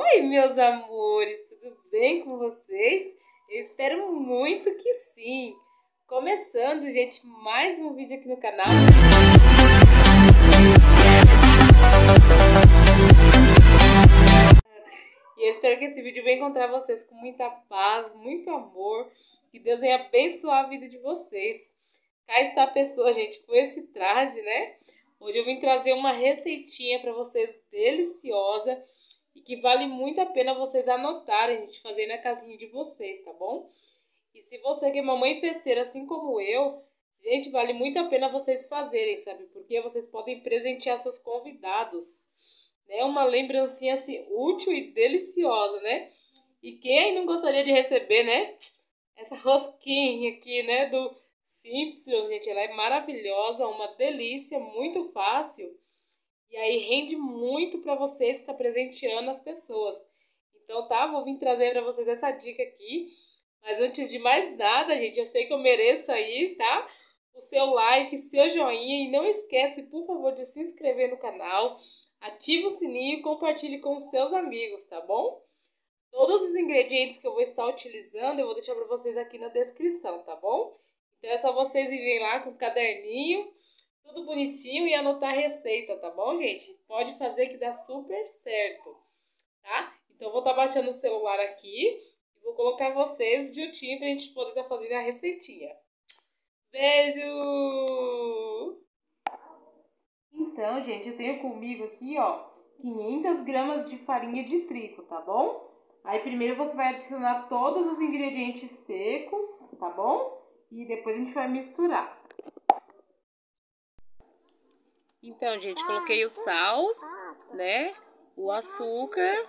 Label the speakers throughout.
Speaker 1: Oi, meus amores, tudo bem com vocês? Eu espero muito que sim. Começando, gente, mais um vídeo aqui no canal. E eu espero que esse vídeo venha encontrar vocês com muita paz, muito amor. Que Deus venha abençoar a vida de vocês. Cá está a pessoa, gente, com esse traje, né? Hoje eu vim trazer uma receitinha para vocês deliciosa e que vale muito a pena vocês anotarem, gente, fazer na casinha de vocês, tá bom? E se você que é mamãe festeira, assim como eu, gente, vale muito a pena vocês fazerem, sabe? Porque vocês podem presentear seus convidados, né? Uma lembrancinha assim útil e deliciosa, né? E quem não gostaria de receber, né? Essa rosquinha aqui, né? Do Simpsons, gente, ela é maravilhosa, uma delícia, muito fácil. E aí rende muito para vocês estar presenteando as pessoas. Então, tá? Vou vir trazer para vocês essa dica aqui. Mas antes de mais nada, gente, eu sei que eu mereço aí, tá? O seu like, seu joinha. E não esquece, por favor, de se inscrever no canal. Ative o sininho e compartilhe com os seus amigos, tá bom? Todos os ingredientes que eu vou estar utilizando, eu vou deixar para vocês aqui na descrição, tá bom? Então é só vocês irem lá com o caderninho, tudo bonitinho e anotar a receita, tá bom, gente? Pode fazer que dá super certo, tá? Então eu vou estar baixando o celular aqui e vou colocar vocês juntinho pra gente poder estar fazendo a receitinha. Beijo! Então, gente, eu tenho comigo aqui, ó, 500 gramas de farinha de trigo, tá bom? Aí primeiro você vai adicionar todos os ingredientes secos, tá bom? E depois a gente vai misturar. Então, gente, coloquei o sal, né? O açúcar.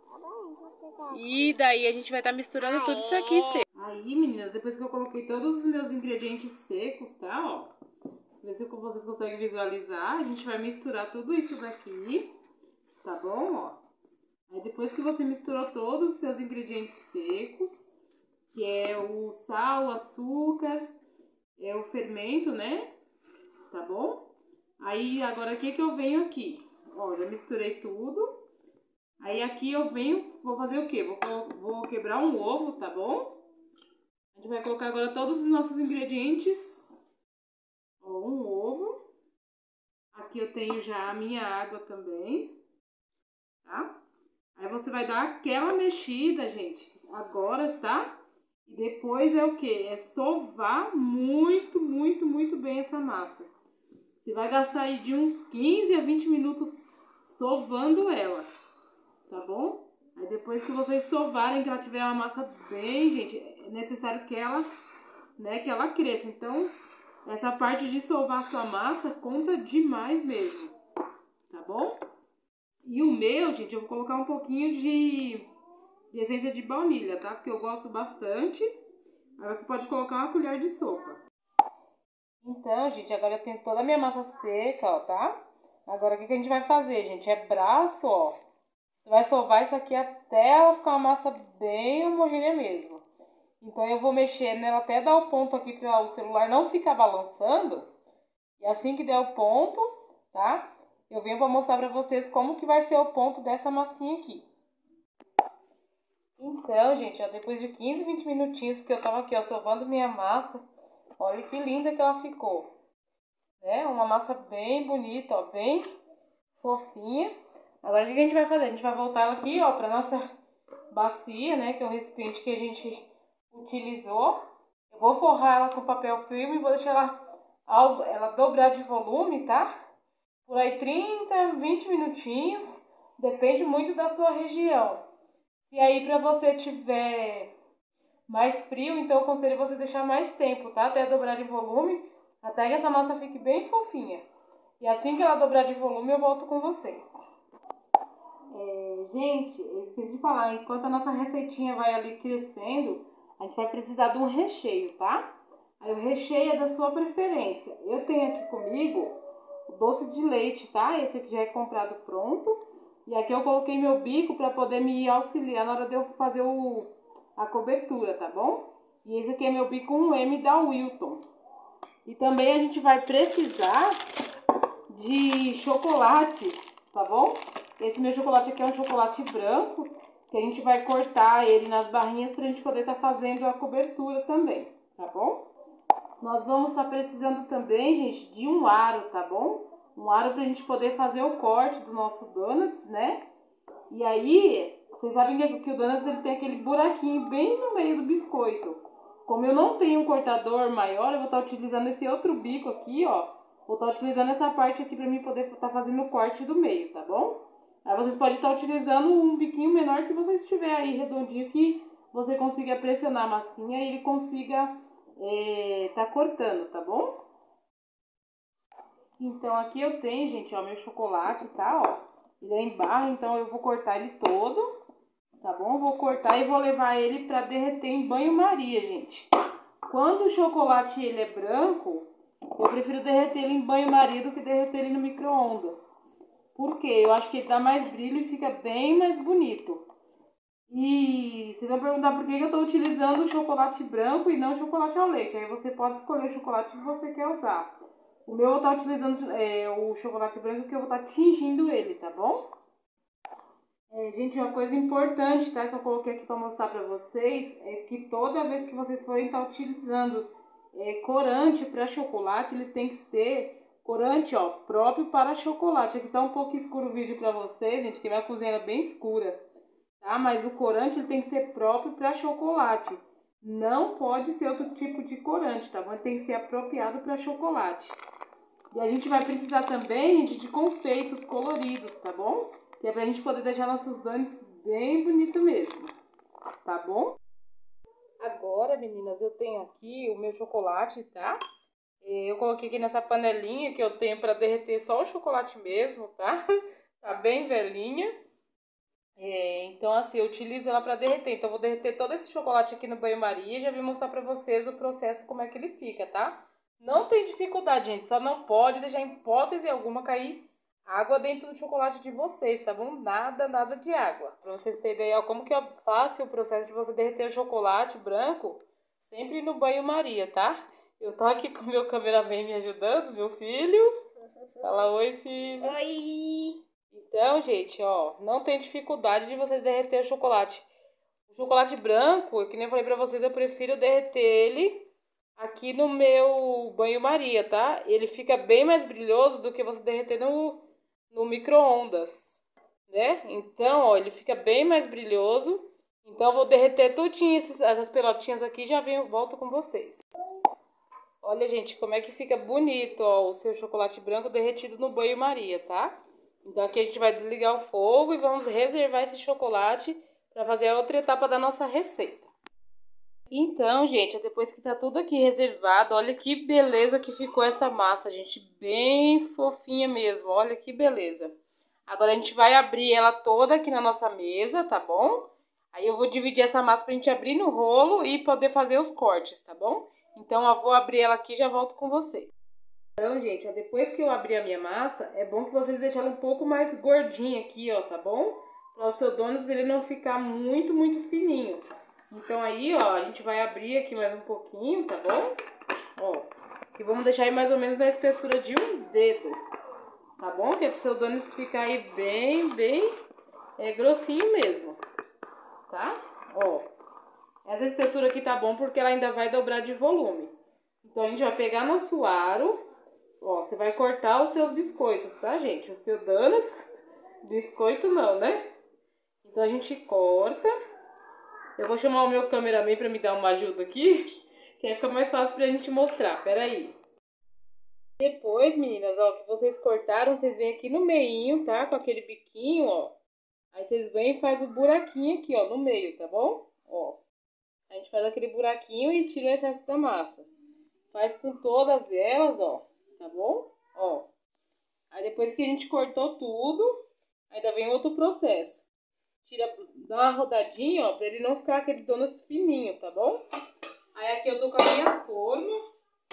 Speaker 1: E daí a gente vai estar misturando tudo isso aqui seco. Aí, meninas, depois que eu coloquei todos os meus ingredientes secos, tá? Ó. Vê se vocês conseguem visualizar. A gente vai misturar tudo isso daqui, tá bom? Ó. Aí depois que você misturou todos os seus ingredientes secos, que é o sal, o açúcar, é o fermento, né? Tá bom? Aí agora o que que eu venho aqui? Ó, já misturei tudo. Aí aqui eu venho, vou fazer o quê? Vou quebrar um ovo, tá bom? A gente vai colocar agora todos os nossos ingredientes. Ó, um ovo. Aqui eu tenho já a minha água também, tá? Aí você vai dar aquela mexida, gente, agora, tá? E depois é o quê? É sovar muito, muito, muito bem essa massa. Você vai gastar aí de uns 15 a 20 minutos sovando ela, tá bom? Aí depois que vocês sovarem, que ela tiver uma massa bem, gente, é necessário que ela, né, que ela cresça. Então, essa parte de sovar a sua massa conta demais mesmo, tá bom? E o meu, gente, eu vou colocar um pouquinho de essência de baunilha, tá? Porque eu gosto bastante. Aí você pode colocar uma colher de sopa. Então, gente, agora eu tenho toda a minha massa seca, ó, tá? Agora o que a gente vai fazer, gente? É braço, ó. Você vai sovar isso aqui até ela ficar uma massa bem homogênea mesmo. Então eu vou mexer nela até dar o ponto aqui para o celular não ficar balançando. E assim que der o ponto, tá? Eu venho para mostrar para vocês como que vai ser o ponto dessa massinha aqui. Então, gente, ó, depois de 15, 20 minutinhos que eu tava aqui, ó, sovando minha massa, olha que linda que ela ficou. Né? Uma massa bem bonita, ó, bem fofinha. Agora o que a gente vai fazer? A gente vai voltar ela aqui, ó, pra nossa bacia, né, que é o recipiente que a gente utilizou. Eu vou forrar ela com papel filme e vou deixar ela dobrar de volume, tá? Por aí 30, 20 minutinhos, depende muito da sua região. Se aí pra você tiver mais frio, então eu aconselho você deixar mais tempo, tá? Até dobrar de volume, até que essa massa fique bem fofinha. E assim que ela dobrar de volume, eu volto com vocês. Gente, eu esqueci de falar, enquanto a nossa receitinha vai ali crescendo, a gente vai precisar de um recheio, tá? Aí o recheio é da sua preferência. Eu tenho aqui comigo o doce de leite, tá? Esse aqui já é comprado pronto. E aqui eu coloquei meu bico para poder me auxiliar na hora de eu fazer a cobertura, tá bom? E esse aqui é meu bico 1M da Wilton. E também a gente vai precisar de chocolate, tá bom? Esse meu chocolate aqui é um chocolate branco. que a gente vai cortar ele nas barrinhas pra gente poder estar fazendo a cobertura também, tá bom? Nós vamos estar precisando também, gente, de um aro, tá bom? Um aro pra gente poder fazer o corte do nosso donuts, né? E aí, vocês sabem que o donuts ele tem aquele buraquinho bem no meio do biscoito. Como eu não tenho um cortador maior, eu vou estar utilizando esse outro bico aqui, ó. Vou estar utilizando essa parte aqui pra mim poder estar fazendo o corte do meio, tá bom? Aí vocês podem estar utilizando um biquinho menor que vocês tiver aí redondinho que você consiga pressionar a massinha e ele consiga tá cortando, tá bom? Então aqui eu tenho, gente, ó, meu chocolate, tá, ó. Ele é em barra, então eu vou cortar ele todo, tá bom? Vou cortar e vou levar ele pra derreter em banho-maria, gente. Quando o chocolate ele é branco, eu prefiro derreter ele em banho-maria do que derreter ele no micro-ondas. Por quê? Eu acho que ele dá mais brilho e fica bem mais bonito. E vocês vão perguntar por que eu estou utilizando o chocolate branco e não o chocolate ao leite. Aí você pode escolher o chocolate que você quer usar. O meu eu vou estar utilizando o chocolate branco porque eu vou estar tingindo ele, tá bom? Gente, uma coisa importante, tá, que eu coloquei aqui para mostrar para vocês é que toda vez que vocês forem estar utilizando corante para chocolate, eles têm que ser corante, ó, próprio para chocolate. Aqui tá um pouco escuro o vídeo para vocês, gente, que minha cozinha é bem escura. Tá? Mas o corante ele tem que ser próprio para chocolate. Não pode ser outro tipo de corante, tá bom? Ele tem que ser apropriado para chocolate. E a gente vai precisar também, gente, de confeitos coloridos, tá bom? Que é pra gente poder deixar nossos donuts bem bonito mesmo, tá bom? Agora, meninas, eu tenho aqui o meu chocolate, tá? Eu coloquei aqui nessa panelinha que eu tenho para derreter só o chocolate mesmo, tá? Tá bem velhinha. Então assim, eu utilizo ela para derreter. Então eu vou derreter todo esse chocolate aqui no banho-maria e já vim mostrar para vocês o processo, como é que ele fica, tá? Não tem dificuldade, gente. Só não pode deixar em hipótese alguma cair água dentro do chocolate de vocês, tá bom? Nada, nada de água. Para vocês terem ideia, ó, como que é fácil o processo de você derreter o chocolate branco sempre no banho-maria, tá? Eu tô aqui com o meu cameraman me ajudando, meu filho. Fala oi, filho.
Speaker 2: Oi!
Speaker 1: Então, gente, ó, não tem dificuldade de vocês derreter o chocolate. O chocolate branco, que nem eu falei pra vocês, eu prefiro derreter ele aqui no meu banho-maria, tá? Ele fica bem mais brilhoso do que você derreter no micro-ondas, né? Então, ó, ele fica bem mais brilhoso. Então, eu vou derreter tudinho essas pelotinhas aqui e já volto com vocês. Olha, gente, como é que fica bonito, ó, o seu chocolate branco derretido no banho-maria, tá? Então aqui a gente vai desligar o fogo e vamos reservar esse chocolate para fazer a outra etapa da nossa receita. Então, gente, depois que tá tudo aqui reservado, olha que beleza que ficou essa massa, gente, bem fofinha mesmo, olha que beleza. Agora a gente vai abrir ela toda aqui na nossa mesa, tá bom? Aí eu vou dividir essa massa pra gente abrir no rolo e poder fazer os cortes, tá bom? Então eu vou abrir ela aqui e já volto com vocês. Então, gente, ó, depois que eu abrir a minha massa, é bom que vocês deixem ela um pouco mais gordinha aqui, ó, tá bom? Para o seu donuts ele não ficar muito, muito fininho. Então aí, ó, a gente vai abrir aqui mais um pouquinho, tá bom? Ó, e vamos deixar aí mais ou menos na espessura de um dedo, tá bom? Que é pro seu donuts ficar aí bem grossinho mesmo, tá? Ó, essa espessura aqui tá bom porque ela ainda vai dobrar de volume. Então a gente vai pegar nosso aro. Ó, você vai cortar os seus biscoitos, tá, gente? O seu donuts, biscoito não, né? Então a gente corta. Eu vou chamar o meu cameraman pra me dar uma ajuda aqui, que aí fica mais fácil pra gente mostrar. Pera aí. Depois, meninas, ó, que vocês cortaram, vocês vêm aqui no meinho, tá? Com aquele biquinho, ó. Aí vocês vêm e faz o buraquinho aqui, ó, no meio, tá bom? Ó. A gente faz aquele buraquinho e tira o excesso da massa. Faz com todas elas, ó. Tá bom? Ó. Aí depois que a gente cortou tudo, ainda vem outro processo. Dá uma rodadinha, ó, pra ele não ficar aquele donuts fininho, tá bom? Aí aqui eu tô com a minha forma,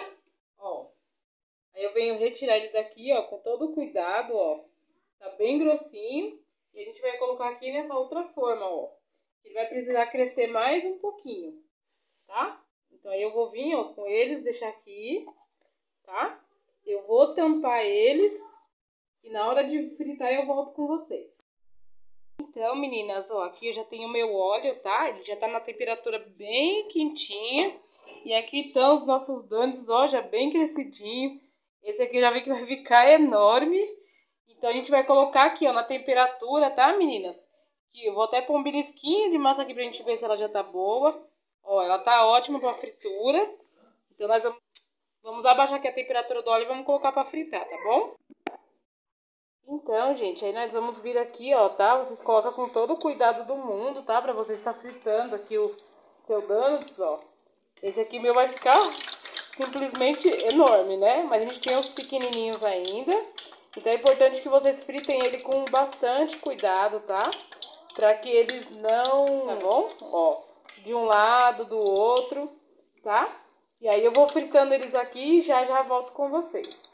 Speaker 1: ó. Aí eu venho retirar ele daqui, ó, com todo cuidado, ó. Tá bem grossinho. E a gente vai colocar aqui nessa outra forma, ó. Ele vai precisar crescer mais um pouquinho, tá? Então aí eu vou vir, ó, com eles, deixar aqui, tá? Eu vou tampar eles e na hora de fritar eu volto com vocês. Então, meninas, ó, aqui eu já tenho o meu óleo, tá? Ele já tá na temperatura bem quentinha. E aqui estão os nossos donuts, ó, já bem crescidinho. Esse aqui eu já vi que vai ficar enorme. Então a gente vai colocar aqui, ó, na temperatura, tá, meninas? Aqui, eu vou até pôr um belisquinho de massa aqui pra gente ver se ela já tá boa. Ó, ela tá ótima pra fritura. Então nós vamos abaixar aqui a temperatura do óleo e vamos colocar pra fritar, tá bom? Então, gente, aí nós vamos vir aqui, ó, tá? Vocês colocam com todo o cuidado do mundo, tá? Pra você estar fritando aqui o seu donuts, ó. Esse aqui meu vai ficar simplesmente enorme, né? Mas a gente tem os pequenininhos ainda. Então é importante que vocês fritem ele com bastante cuidado, tá? Pra que eles não... Tá bom? Ó, de um lado, do outro, tá? E aí eu vou fritando eles aqui e já volto com vocês.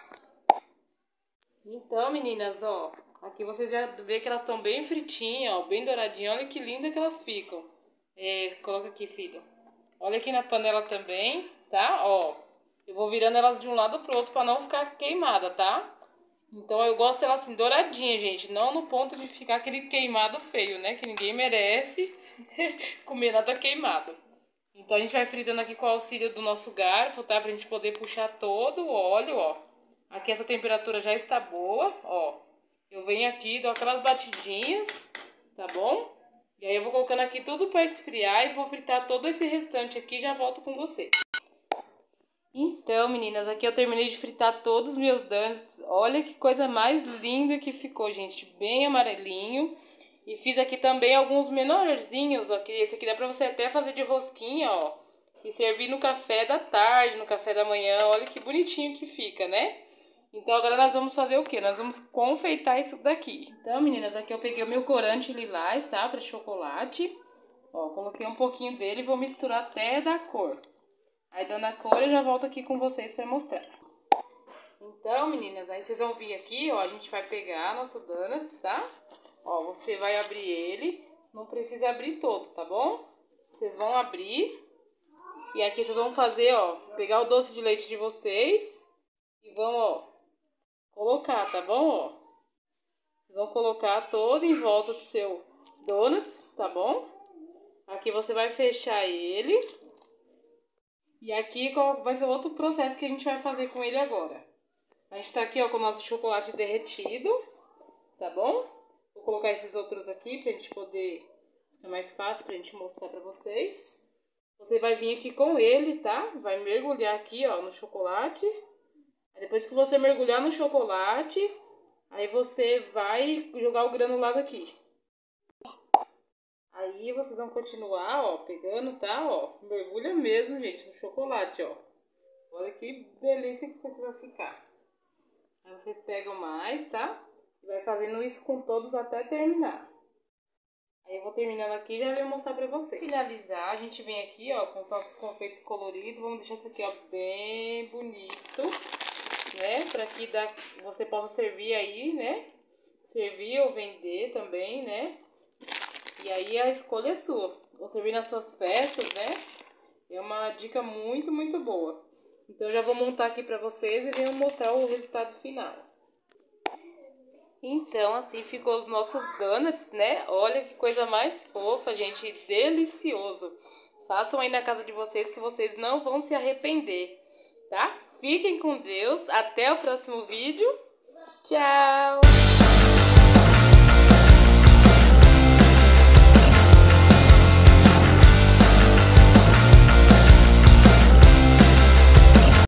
Speaker 1: Então, meninas, ó, aqui vocês já vê que elas estão bem fritinhas, ó, bem douradinhas. Olha que linda que elas ficam. Coloca aqui, filho. Olha aqui na panela também, tá? Ó, eu vou virando elas de um lado pro outro pra não ficar queimada, tá? Então eu gosto delas assim, douradinha, gente. Não no ponto de ficar aquele queimado feio, né? Que ninguém merece comer nada queimado. Então a gente vai fritando aqui com o auxílio do nosso garfo, tá? Pra gente poder puxar todo o óleo, ó. Aqui essa temperatura já está boa, ó. Eu venho aqui, dou aquelas batidinhas, tá bom? E aí eu vou colocando aqui tudo para esfriar e vou fritar todo esse restante aqui e já volto com vocês. Então, meninas, aqui eu terminei de fritar todos os meus donuts. Olha que coisa mais linda que ficou, gente. Bem amarelinho. E fiz aqui também alguns menorzinhos, ó. Esse aqui dá pra você até fazer de rosquinha, ó. E servir no café da tarde, no café da manhã. Olha que bonitinho que fica, né? Então agora nós vamos fazer o quê? Nós vamos confeitar isso daqui. Então, meninas, aqui eu peguei o meu corante lilás, tá? Para chocolate. Ó, coloquei um pouquinho dele e vou misturar até dar cor. Aí dando a cor eu já volto aqui com vocês para mostrar. Então, meninas, aí vocês vão vir aqui, ó, a gente vai pegar nosso donuts, tá? Ó, você vai abrir ele, não precisa abrir todo, tá bom? Vocês vão abrir e aqui vocês vão fazer, ó, pegar o doce de leite de vocês e vão, ó, colocar, tá bom, ó? Vocês vão colocar todo em volta do seu donuts, tá bom? Aqui você vai fechar ele. E aqui vai ser outro processo que a gente vai fazer com ele agora. A gente tá aqui, ó, com o nosso chocolate derretido, tá bom? Vou colocar esses outros aqui pra gente poder... Ficar mais fácil pra gente mostrar pra vocês. Você vai vir aqui com ele, tá? Vai mergulhar aqui, ó, no chocolate. Aí depois que você mergulhar no chocolate, aí você vai jogar o granulado aqui. Aí vocês vão continuar, ó, pegando, tá? Ó, mergulha mesmo, gente, no chocolate, ó. Olha que delícia que isso aqui vai ficar. Aí vocês pegam mais, tá? E vai fazendo isso com todos até terminar. Aí eu vou terminando aqui e já venho mostrar pra vocês. Pra finalizar, a gente vem aqui, ó, com os nossos confeitos coloridos. Vamos deixar isso aqui, ó, bem bonito, né? Pra que você possa servir aí, né? Servir ou vender também, né? E aí a escolha é sua. Ou servir nas suas festas, né? É uma dica muito, muito boa. Então eu já vou montar aqui pra vocês e venho mostrar o resultado final. Então assim ficou os nossos donuts, né? Olha que coisa mais fofa, gente. Delicioso. Façam aí na casa de vocês que vocês não vão se arrepender, tá? Fiquem com Deus. Até o próximo vídeo. Tchau!